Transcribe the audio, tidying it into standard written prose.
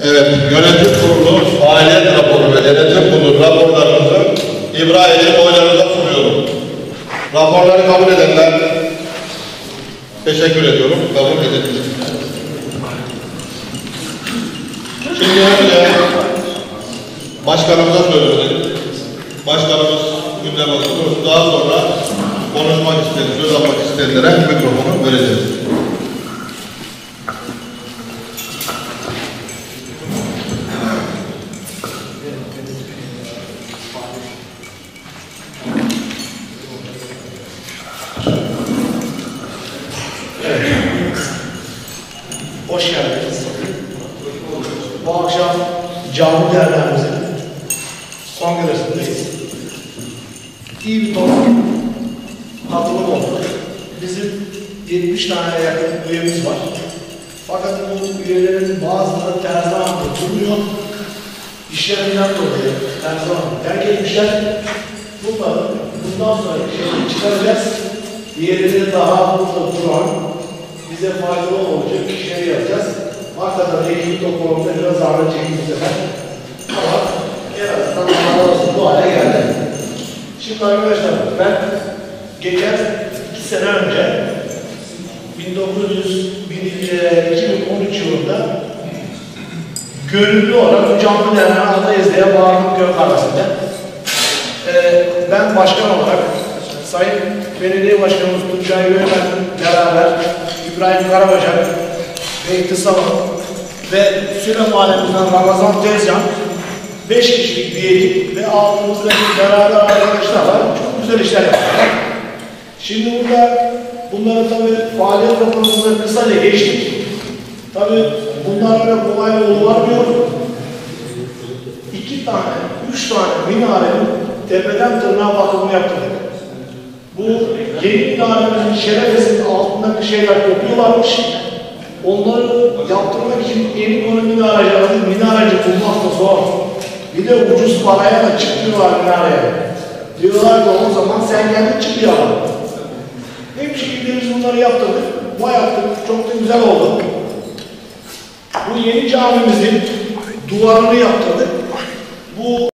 Evet, yönetim kurulu faaliyet raporu ve denetim kurulu raporlarımızı İbrahim'in oylarınıza sunuyorum. Raporları kabul edenler teşekkür ediyorum. Kabul edilmiş. Şimdi önce başkanımıza söz verelim. Başkanımız gündeme otursun. Daha sonra konuşmak isteyen, söz almak isteyenlere mikrofonu vereceğiz. Hoş geldiniz. Bu akşam canlı derneğimizin kongresindeyiz. İyi bir toplum katılım oldu. Bizim 70 tane yakın üyemiz var. Fakat bu üyelerin bazıları Terzihan'da durmuyor. İşlerinden dolayı Terzihan'da terk etmişler. Bundan sonra şeyi çıkaracağız. Diğerleri daha burada duran, bize faydalı olacak işleri yapacağız. Hakikaten eğitim toplumunda biraz zahmet çekti bu sefer. Ama en azından bu hale geldi. Şimdi arkadaşlar ben geçen 2 sene önce 2013 yılında gönüllü olarak canlı derneği adayız diye bağırdım Gökhan'da. Ben başkan olarak Sayın Belediye Başkanımız Tuncay Göğmen'le beraber İbrahim Karabacak ve İktisal ve Süle Mahallemizden Ramazan Tezcan 5 kişilik bir ekip ve altımızdaki beraber arkadaşlarla çok güzel işler yaptık. Şimdi burada bunları tabii faaliyet raporumuzda kısaca geçtik. Tabii bunlar öyle kolay olmuyor. 2 tane, 3 tane minarenin tepeden tırnağa bakımını yaptırdık. Bu yeni minarenin şerefesinin altındaki şeyler kopuyorlarmış. Onları yaptırmak için yeni konu minareci aldık. Minareci bulmak da zor. Bir de ucuz paraya da çıkıyorlar minareye. Diyorlar ki o zaman sen kendin çıkıyor. Hep şekilde biz bunları yaptırdık. Bu yaptık. Çok da güzel oldu. Bu yeni camimizin duvarını yaptırdık. Bu